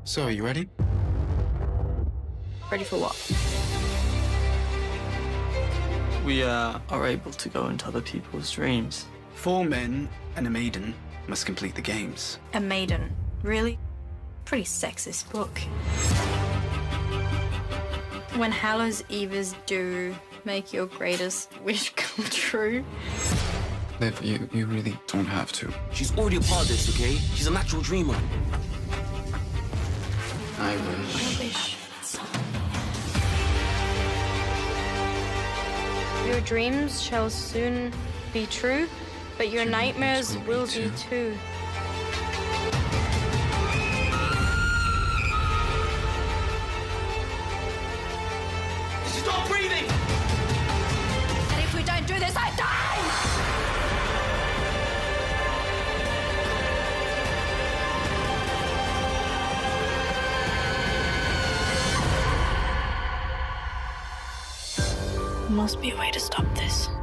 So, are you ready? Ready for what? We are able to go into other people's dreams. 4 men and a maiden must complete the games. A maiden. Really? Pretty sexist book. When Hallows Evers do make your greatest wish come true. Liv, you really don't have to. She's already a part of this, okay? She's a natural dreamer. I wish. Your dreams shall soon be true, but your nightmares will be too. Stop breathing! And if we don't do this, I die! There must be a way to stop this.